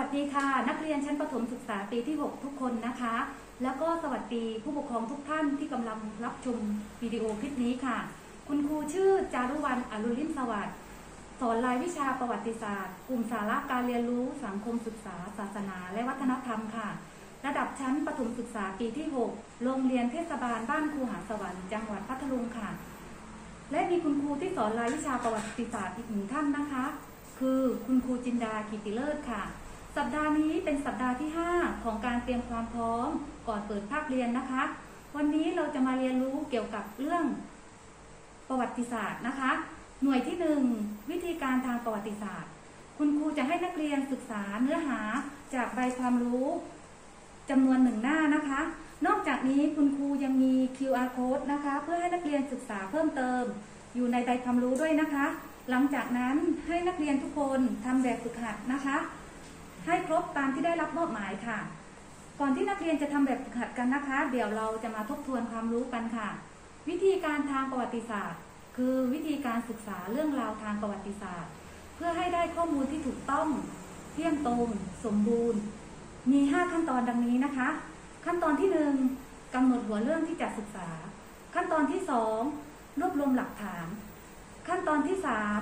สดีค่ะนักเรียนชั้นประถมศึกษาปีที่ 6 ทุกคนนะคะแล้วก็สวัสดีผู้ปกครองทุกท่านที่กำลังรับชมวิดีโอคลิปนี้ค่ะคุณครูชื่อจารุวรรณ อรุณลิ่มสวัสดิ์สอนรายวิชาประวัติศาสตร์กลุ่มสาระการเรียนรู้สังคมศึกษาศาสนาและวัฒนธรรมค่ะระดับชั้นประถมศึกษาปีที่ 6 โรงเรียนเทศบาลบ้านครูหาสวรรค์จังหวัดพัทลุงค่ะและมีคุณครูที่สอนรายวิชาประวัติศาสตร์อีกหนึ่งท่านนะคะคือคุณครูจินดากิติเลิศค่ะสัปดาห์นี้เป็นสัปดาห์ที่ 5 ของการเตรียมความพร้อมก่อนเปิดภาคเรียนนะคะวันนี้เราจะมาเรียนรู้เกี่ยวกับเรื่องประวัติศาสตร์นะคะหน่วยที่ 1 วิธีการทางประวัติศาสตร์คุณครูจะให้นักเรียนศึกษาเนื้อหาจากใบความรู้จำนวน 1 หน้านะคะนอกจากนี้คุณครูยังมี QR code นะคะเพื่อให้นักเรียนศึกษาเพิ่มเติมอยู่ในใบความรู้ด้วยนะคะหลังจากนั้นให้นักเรียนทุกคนทำแบบฝึกหัดนะคะให้ครบตามที่ได้รับมอบหมายค่ะก่อนที่นักเรียนจะทำแบบฝึกหัดกันนะคะเดี๋ยวเราจะมาทบทวนความรู้กันค่ะวิธีการทางประวัติศาสตร์คือวิธีการศึกษาเรื่องราวทางประวัติศาสตร์เพื่อให้ได้ข้อมูลที่ถูกต้องเที่ยงตรงสมบูรณ์มี 5 ขั้นตอนดังนี้นะคะขั้นตอนที่ 1 กำหนดหัวเรื่องที่จะศึกษาขั้นตอนที่ 2 รวบรวมหลักฐานขั้นตอนที่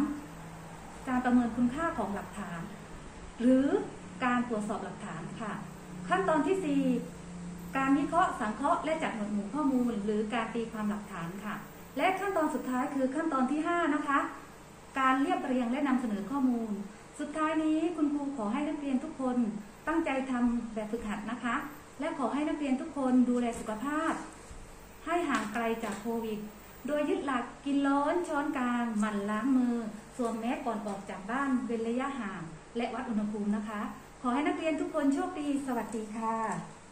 3 การประเมินคุณค่าของหลักฐานหรือการตรวจสอบหลักฐานค่ะขั้นตอนที่ 4 การวิเคราะห์สังเคราะห์และจัดหมวดหมู่ข้อมูลหรือการตีความหลักฐานค่ะและขั้นตอนสุดท้ายคือขั้นตอนที่ 5นะคะการเรียบเรียงและนำเสนอข้อมูลสุดท้ายนี้คุณครูขอให้นักเรียนทุกคนตั้งใจทำแบบฝึกหัดนะคะและขอให้นักเรียนทุกคนดูแลสุขภาพให้ห่างไกลจากโควิดโดยยึดหลักกินร้อนช้อนกลางหมั่นล้างมือสวมแมสก่อนออกจากบ้านเว้นระยะห่างและวัดอุณหภูมินะคะขอให้นักเรียนทุกคนโชคดีสวัสดีค่ะ